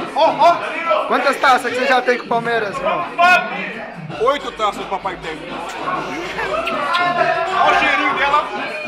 Quantas taças que você já tem com o Palmeiras, irmão? 8 taças o papai tem. Olha o cheirinho dela.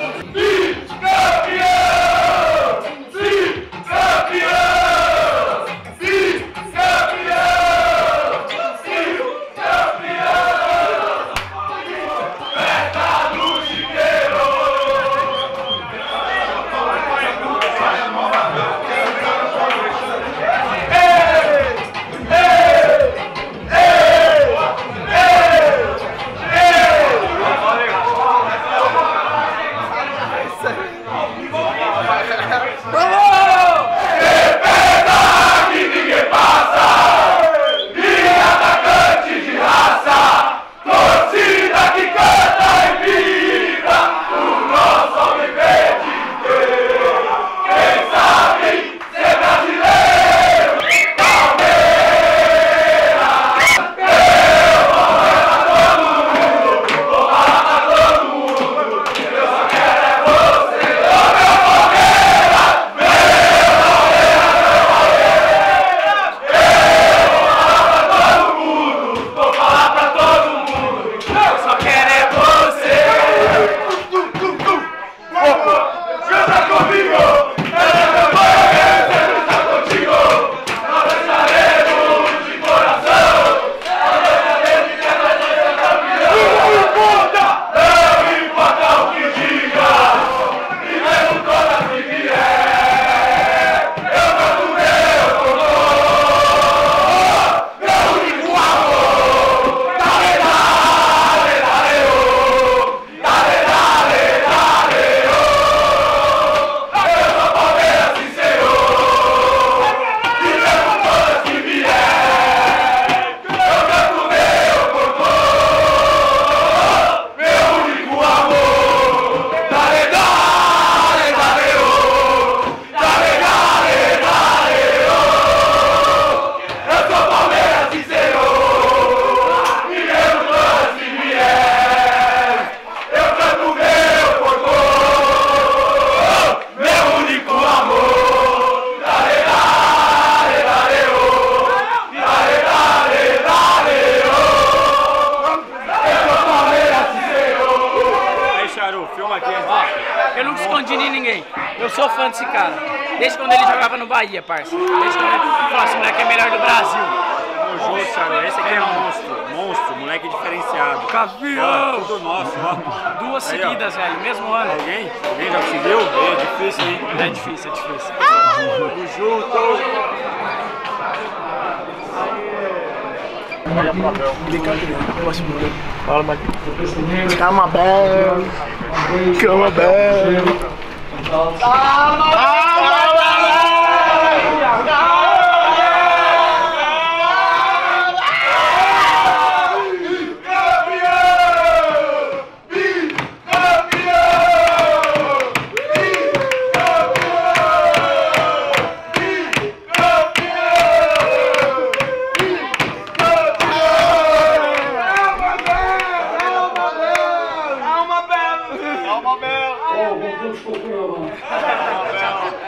Eu nunca escondi de ninguém. Eu sou fã desse cara. Desde quando ele jogava no Bahia, parça. Desde quando ele falou, esse moleque é melhor do Brasil. Tamo junto, Charo. Esse aqui é monstro. Monstro, moleque diferenciado. Campeão! Tudo nosso, ó. Duas seguidas, velho. Mesmo ano. Alguém já conseguiu? É difícil, hein? É difícil, é difícil. Tamo junto! Olha pra Bel. Fala, Mike. Camabel. Camabel. Calma, Bel!